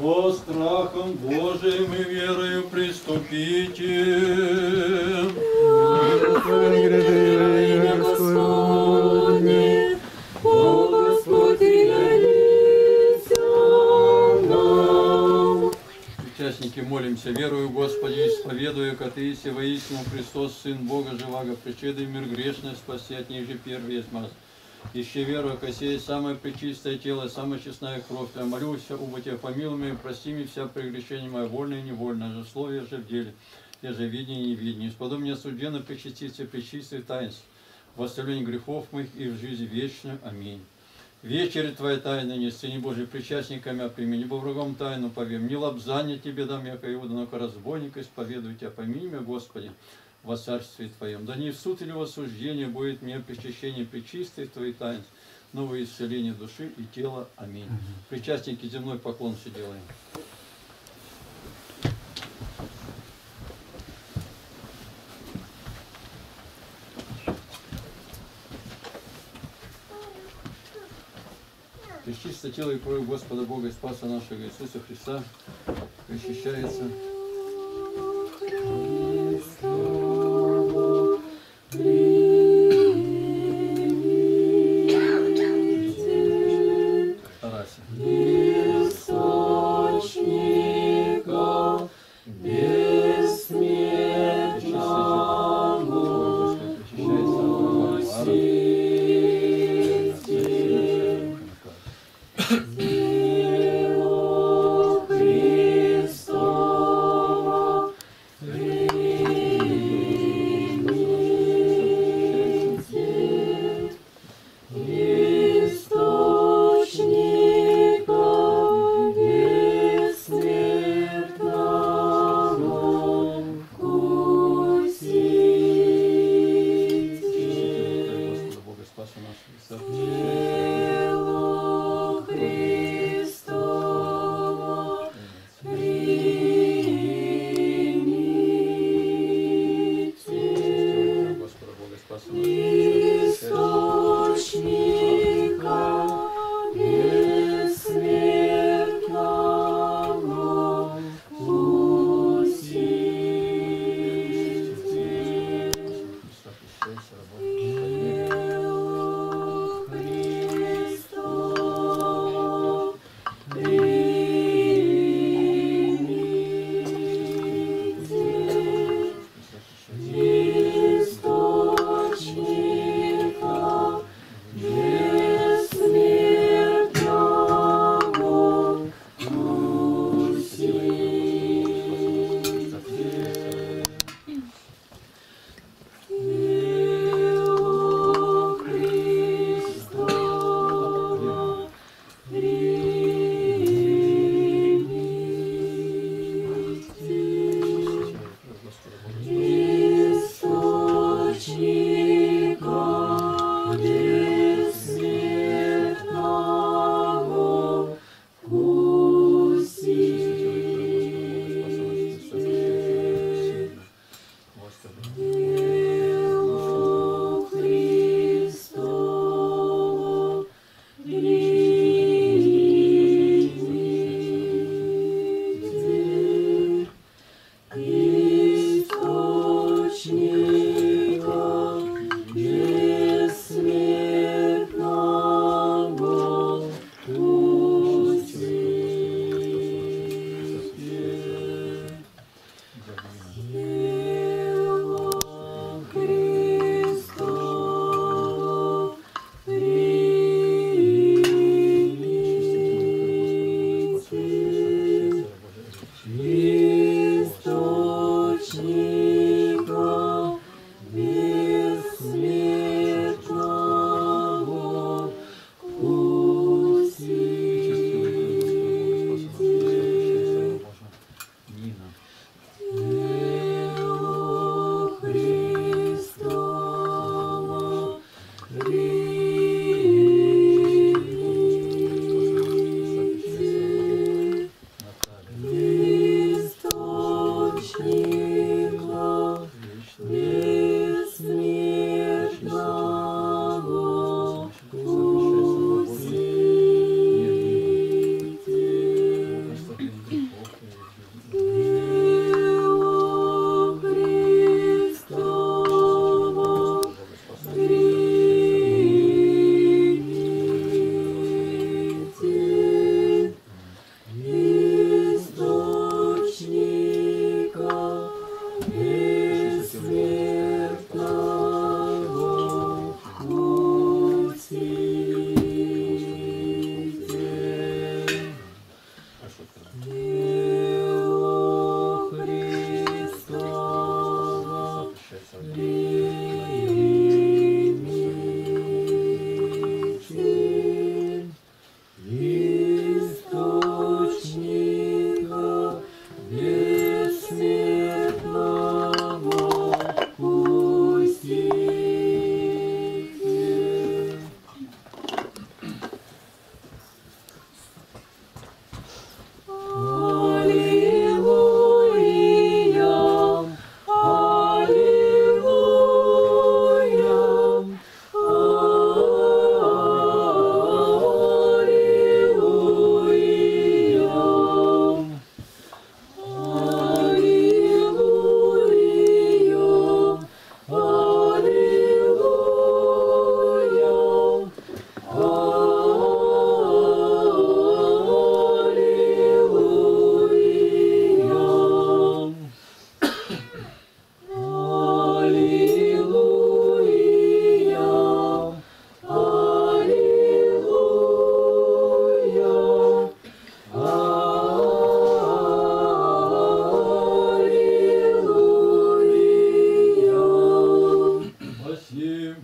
По страхам Божиим и верою приступите. Господи, Господи, о Господи, явися нам. Участники, молимся, верую, Господи, исповедую, как Ты иси воистину Христос, Сын Бога живаго, причедай мир грешный, спаси от ниже первый есть маз. Ищи веру, косей, самое пречистое тело, самая честная кровь Твоя. Молюсь, убо Тебя помилуй меня, прости мне вся прегрешения моя, вольное и невольное, же слове, же в деле, те же видение и невидение. Исподу мне осужденно причаститься пречистых таинств, в оставлении грехов моих и в жизни вечную. Аминь. Вечери Твоя тайна, не сцени Божий, причастниками прими, не врагом тайну повем, не лобзание Тебе дам, яко Иуда, но разбойника исповедую Тебя, помяни меня, Господи, во царстве Твоем. Да не в суд или в осуждение будет мне причащение пречистых Твоих таинств, новое исцеление души и тела. Аминь. Причастники, земной поклон все делаем. Пречистое тело и кровь Господа Бога и Спаса нашего Иисуса Христа причащается.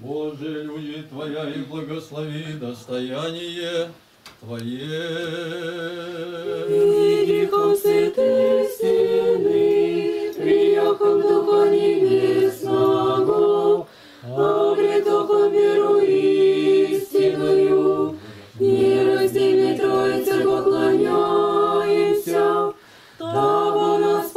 Боже, люди Твоя, и благослови достояние Твое. Грехом святых стены, приехом Духа Небесного, обретохом веру истинную, нераздельной Троице поклоняемся, того нас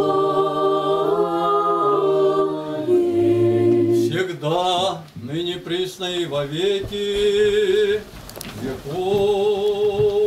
послали. Всегда, ныне присно и во веки веков.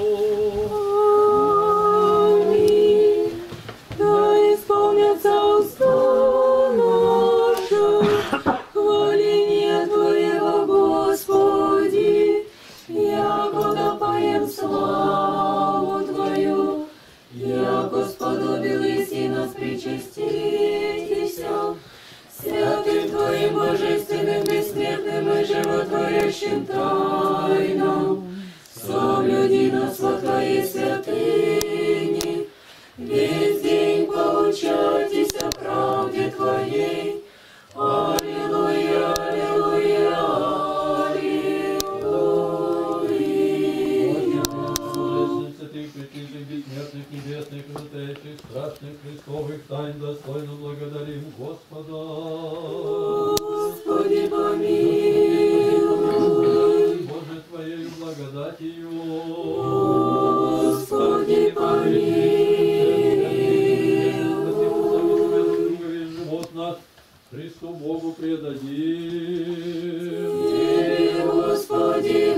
Аминь. Да исполнятся уста наши, хваление Твоего, Господи, яко поем славу Твою, яко сподобил и нас причаститеся, святым Твоим божественным, бессмертным и животворящим тайнам, соблюди нас во Твоей святыни, весь день поучайтесь о правде Твоей. Аллилуйя, аллилуйя, аллилуйя. Святых, пречистых, бессмертных, небесных, крутейших, страшных, Христовых тайн достойно благодарим Господа. Господи, помилуй. Боже, Твоею благодатью. Господи, помилуй. Живот наш Христу Богу предадим. Господи,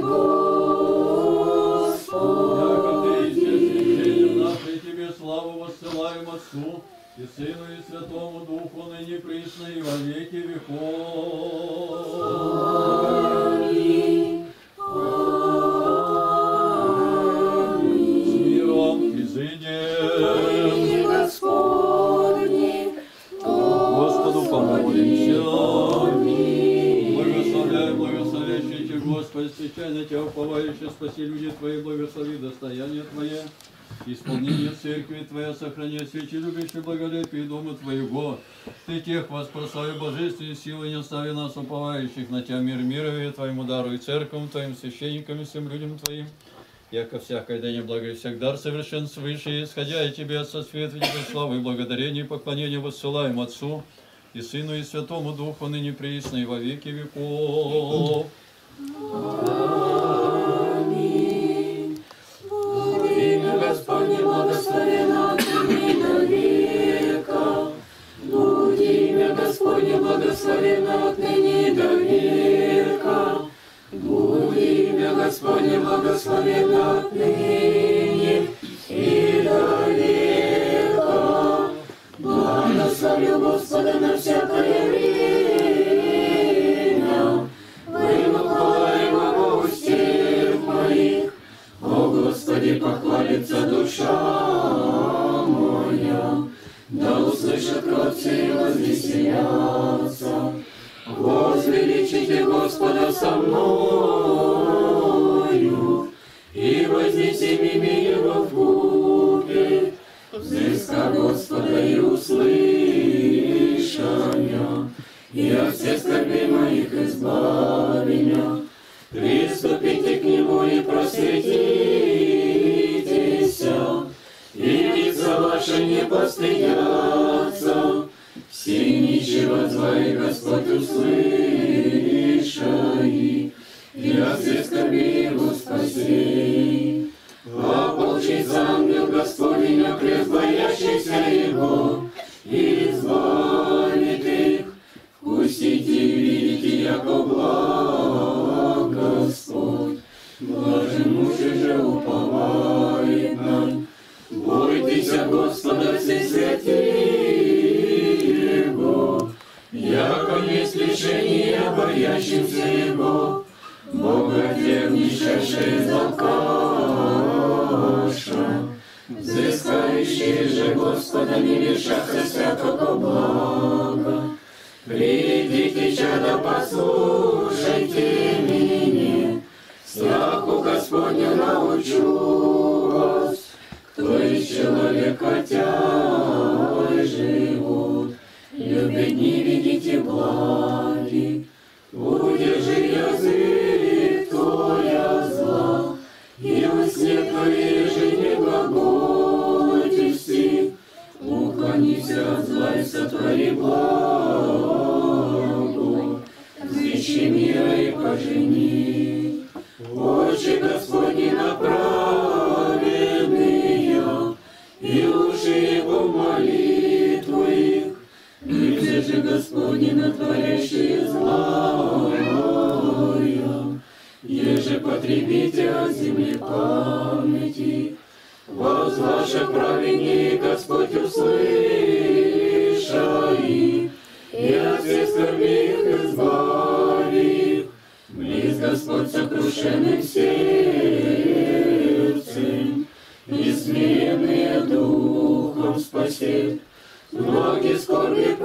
Господи. Тебе славу воссылаем Отцу и Сыну и Святому Духу, ныне присно и во веки веков. Аминь. Аминь. С миром изыдем. Господни, Господу помолимся. Аминь. Благословляй, благословящий Тебя, Господи, встречай на Тебя уповающие, спаси люди Твои, благослови достояние Твое, исполнение церкви Твоя, сохрани свечи любящие благолепие дома Твоего. Ты тех воспрослави божественной силой, не остави нас уповающих на Тебя, мир мировее Твоему дару и церковям Твоим, священникам и всем людям Твоим. Яко всякое дане благо и всех дар совершен свыше, исходя и Тебе от сосвета славы и благодарения и поклонения воссылаем Отцу и Сыну и Святому Духу, ныне присно и во веки веков. Аминь. Имя Господне благословено от ныне до века. Будь имя Господне благословено от ныне до века. Будь имя Господне благословено от ныне и до века. Благословлю Господа на всякое время. Вымыхаемого устьев моих. О Господи, похвалится душа моя. Да услышат кровцы и возвеселятся. Возвеличите Господа со мною, и вознесем имя Его вкупе. Взыска Господа и услышания, и от всех скорбей моих избави меня. Приступите к Нему и просветитесь, и лица ваши не постыдятся. Все ничего твои Господь услышай, и от всех скорбей Его спаси. Ополчится ангел Господень, окрест боящихся Его, и избавит их. Вкусите и видите, яко благ Господь. Блажен муж же уповает нам. Бойтесь Господа все святые Его, яко есть лишение боящимся Его. Бога древнейшее Алкаша, взыскающие же Господа не лишатся всякого блага. Придите, чадо, послушайте меня, страху Господню научу вас. Кто из человека тяй живут, любит не видите благи. ищи мира и пожени. Очи Господни направленные, и уши Его молитву их, и же Господни натворящие злое, еже потребите от земли памяти. Возваше праведней Господь услыша их, и от всех скорби их избави их. Близ Господь сокрушенным сердцем, и смиренные духом спасет. Ноги скорби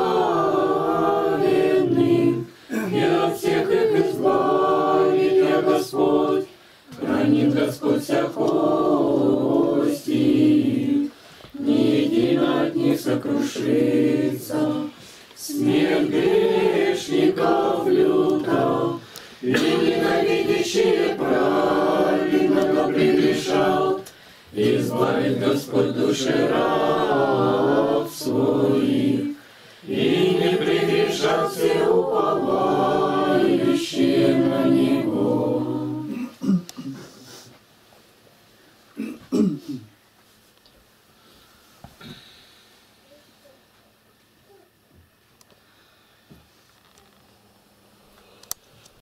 праведным, и от всех их избавит я Господь. Хранит Господь вся кости, ни едино от них сокрушится. Смерть грешников люта, и ненавидящие праведного прегрешал. Избавит Господь души раб своих, и не прегрешат все упования.